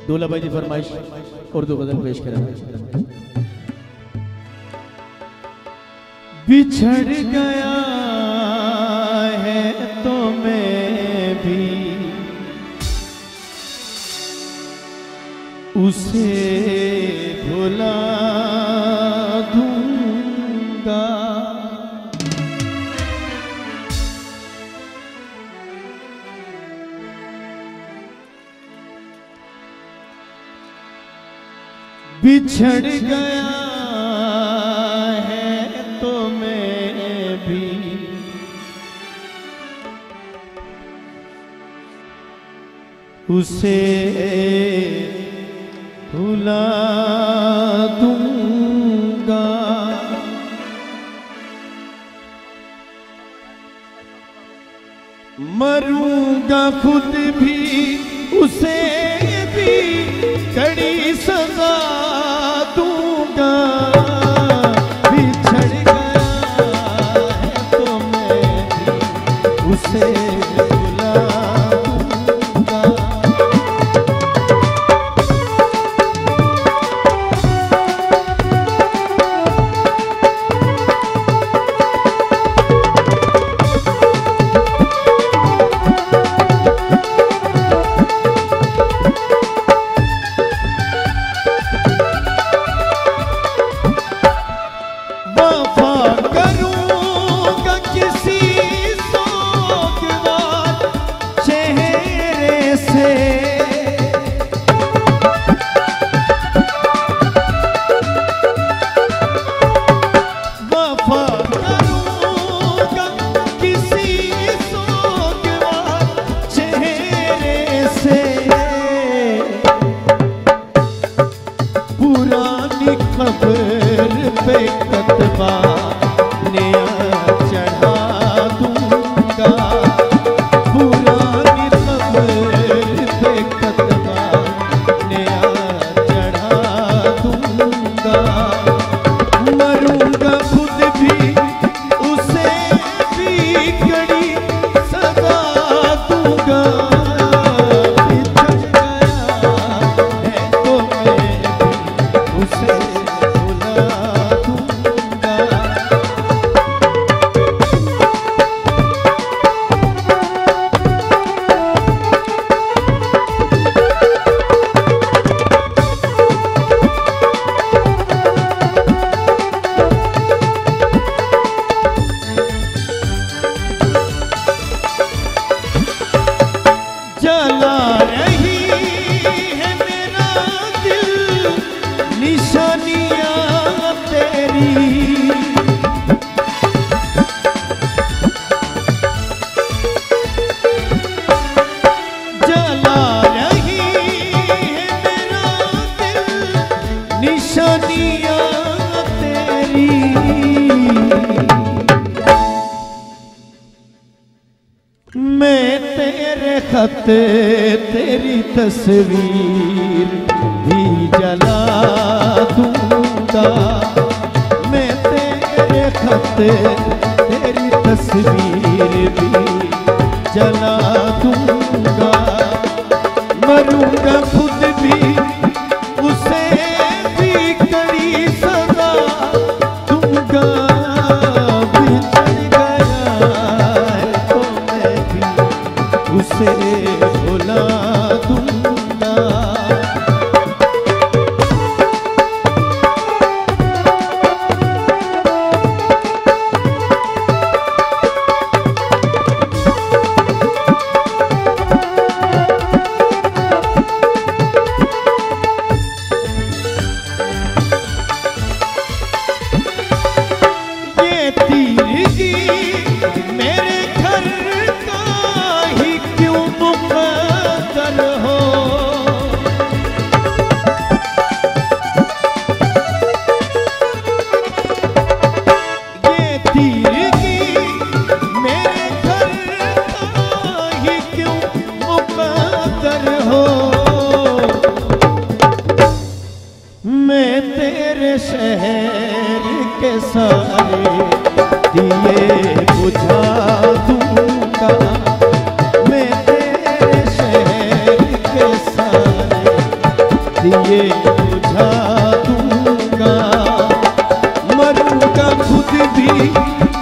दूल्हा भाई की फरमाइश उर्दू गजल पेश करें। बिछड़ गया है तो मैं भी उसे भुला दूंगा, बिछड़ गया है तो मैं भी उसे भुला दूंगा। मरूंगा खुद भी उसे भी कड़ी सजा दूंगा। बिछड़ गया है तो मैं भी उसे भुला दूंगा। पुरानी खबर पे कतबा नया चढ़ा दूंगा। पुरानी खबर पे कतबा नया चढ़ा दूंगा। मरूंगा खुद भी उसे भी कड़ी सजा दूंगा। जला रही है मेरा दिल निशानियां तेरी। जला रही है मेरा दिल निशानियां तेरी। मैं तेरे खत तेरी तस्वीर भी जला दूंगा। मैं तेरे खत तेरी तस्वीर भी जला दूंगा। मरूंगा खुद भी उसे भी कड़ी सजा दूंगा। उसे भुला दूंगा। ये तीरगी मेरे घर का ही क्यों मुकद्दर हो। ये तीरगी मेरे घर का ही क्यों मुकद्दर हो। मैं तेरे शहर के सारे दिए बुझा दूंगा। मैं तेरे शहर के सारे दिए बुझा दूंगा, मरूंगा खुद भी